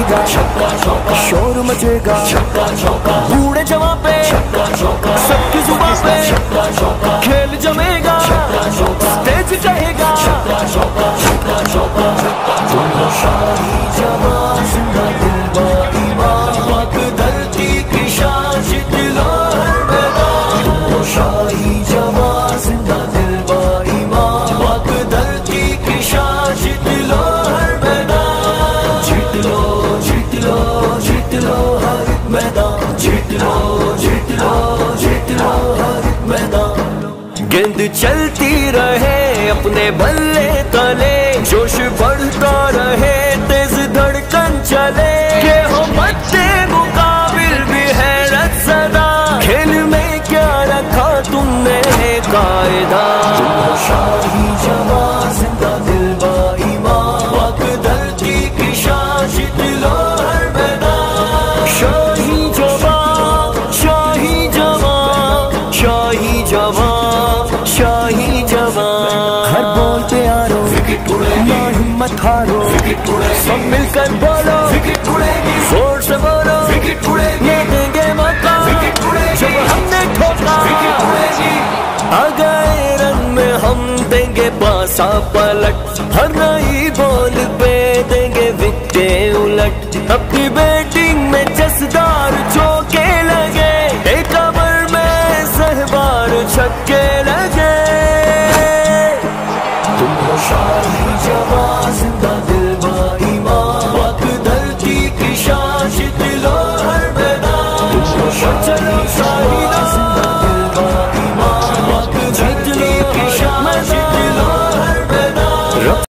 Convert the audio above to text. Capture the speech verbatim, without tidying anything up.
बजेगा, शोर मचेगा, बूढ़े जवां पे सबकी जुबां पे खेल जमेगा, स्टेज कहेगा शाही जवां जिंदा दिल बाईमान, पाक धरती की शाशित हर मैदान। शाही जवां जिंदा दिल बाईमान, पाक धरती की शाशित हर मैदान। जीत लो जीत लो जीत लो हर मैदान, जीत लो जीत लो जीत लो हर मैदान। गेंद चलती रहे अपने बल्ले तले, जोश बढ़ता रहे तेज धड़कन चले, के हो बच्चे मुकाबिल भी हैरत सदा, खेल में क्या रखा तुमने है कायदा। शाही जवां जिंदा दिल बाईमान, पाक धरती की शाशित हर मैदान। शाही जवां शाही जवां शाही जवां शाही जवां। हर बोल पे यारो ना हिम्मत हारो, सब मिलकर बोलो जोर से बोलो, ये देंगे मौका जब हमने ठोका। अगले रन में हम देंगे पासा पलट, हर नई बॉल पे देंगे विकेट उलट, अपनी बैटिंग में